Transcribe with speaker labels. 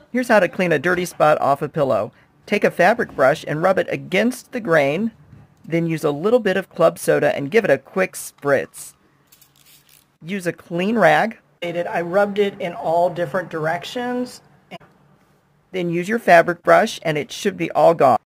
Speaker 1: Here's how to clean a dirty spot off a pillow. Take a fabric brush and rub it against the grain, then use a little bit of club soda and give it a quick spritz. Use a clean rag.
Speaker 2: I rubbed it in all different directions.
Speaker 1: Then use your fabric brush and it should be all gone.